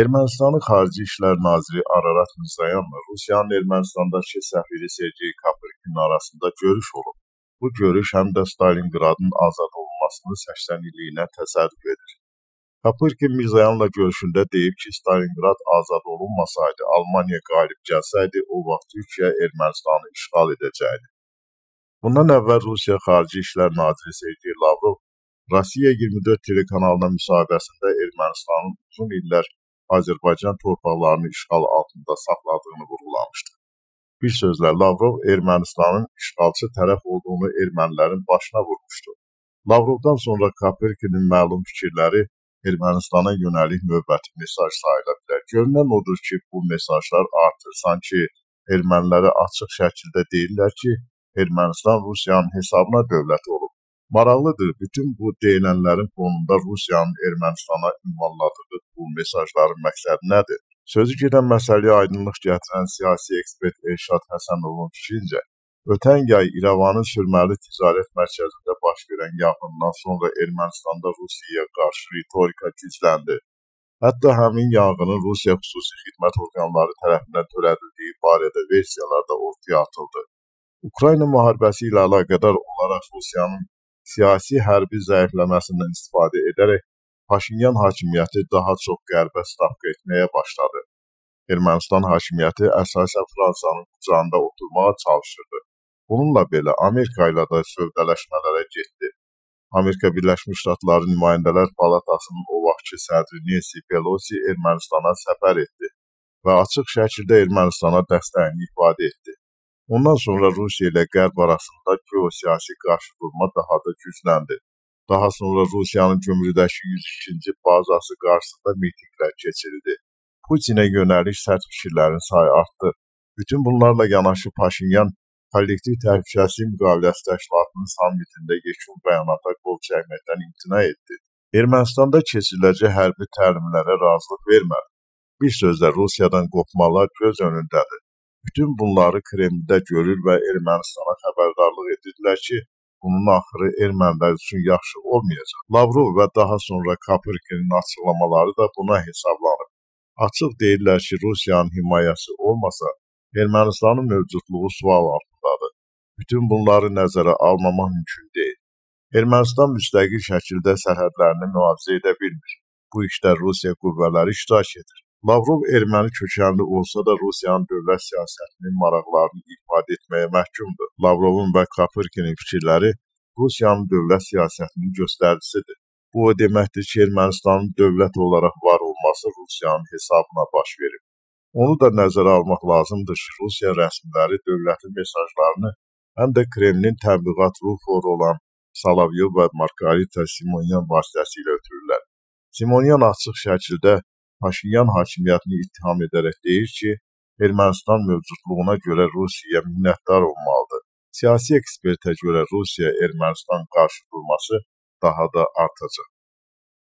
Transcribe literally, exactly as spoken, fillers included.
Ermənistanın Xarici İşlər naziri Ararat Mirzoyanla Rusiyanın Ermənistandakı səfiri Sergey Kapırkin arasında görüş olub. Bu görüş həm də Stalinqradın azad olunmasının səksən illiyinə təsadüf edir. Kapırkin Mirzoyanla görüşündə deyib ki, Stalinqrad azad olunmasaydı, Almaniya qalib gəlsəydi, o vaxt Türkiyə Ermənistanı işğal edəcəkdi. Bundan əvvəl Rusiya Xarici İşlər naziri Sergey Lavrov Rusiya iyirmi dörd telekanalına müsahibəsində Ermənistanın uzun illər Azərbaycan torpaqlarını işğal altında saxladığını vurğulamışdı. Bir sözlə Lavrov Ermənistanın işğalçı tərəf olduğunu ermənilərin başına vurmuşdu. Lavrovdan sonra Kapırkinin məlum fikirləri Ermənistana yönəlik növbəti mesaj sayıla bilər. Görünən odur ki, bu mesajlar artır. Sanki ermənilərə açıq şəkildə deyirlər ki, Ermənistan Rusiyanın hesabına dövlət olub. Maraqlıdır, bütün bu deyilənlərin fonunda Rusiyanın Ermənistana ünvanladığı bu mesajların məqsədi nədir? Sözü gedən məsələyə aydınlıq gətirən siyasi ekspert Elşad Həsənovun fikrincə, ötən yay İrəvanın sürməli ticarət mərkəzində baş verən yanğından sonra Ermənistanda Rusiyaya qarşı ritorika gücləndi. Hətta həmin yanğının Rusiya xüsusi xidmət orqanları tərəfindən törədildiyi barədə versiyalar da ortaya atıldı. Ukrayna müharibəsi ilə əlaqədar olaraq Rusiyanın siyasi hərbi zəifləməsindən istifadə edərək Paşinyan hakimiyyəti daha çox qərbə stavka etməyə başladı. Ermənistan hakimiyyəti əsasən Fransanın qucağında oturmağa çalışırdı. Bununla belə Amerika ilə də sövdələşmələrə getdi. Amerika Birləşmiş Ştatları Nümayəndələr Palatasının o vaxtki sədri Nancy Pelosi Ermənistana səfər etdi və açıq şəkildə Ermənistana dəstəyini ifadə etdi. Ondan sonra Rusiya ilə Qərb arasında geosiyasi qarşıdurma daha da gücləndi. Daha sonra Rusiyanın Gümrüdəki yüz ikinci bazası qarşısında mitinglər keçirildi. Putinə yönəlik sərt fikirlərin sayı artdı. Bütün bunlarla yanaşı Paşinyan kollektiv təhlükəsizlik müqaviləsi təşkilatının sammitində yekun bəyanata qol çəkməkdən imtina etdi. Ermənistanda keçiriləcək hərbi təlimlərə razılıq vermədi. Bir sözlə Rusiyadan qopmalar göz önündədir. Bütün bunları Kremldə görür və Ermənistana xəbərdarlıq edirdilər ki, bunun axırı ermənilər üçün yaxşı olmayacaq. Lavrov və daha sonra Kapırkinin açıqlamaları da buna hesablanıb. Açıq deyirlər ki, Rusiyanın himayəsi olmasa, Ermənistanın mövcudluğu sual altındadır. Bütün bunları nəzərə almamaq mümkün deyil. Ermənistan müstəqil şəkildə sərhədlərini mühafizə edə bilmir. Bu işdə Rusiya qüvvələri iştirak edir. Lavrov erməni kökənli olsa da Rusiyanın dövlət siyasətinin maraqlarını ifadə etməyə məhkumdur. Lavrovun və Kapırkinin fikirləri Rusiyanın dövlət siyasətinin göstəricisidir. Bu o deməkdir ki, Ermənistanın dövlət olaraq var olması Rusiyanın hesabına baş verir. Onu da nəzərə almaq lazımdır ki, Rusiya rəsmiləri dövlətin mesajlarını həm də Kremlin təbliğat ruporu olan Solovyov və Margarita Simonyan vasitəsilə ötürürlər. Simonyan açıq şəkildə Paşinyan hakimiyyətini ittiham edərək deyir ki, Ermənistan mövcudluğuna görə Rusiyaya minnətdar olmalıdır. Siyasi ekspertə görə Rusiya-Ermənistan qarşıdurması daha da artacaq.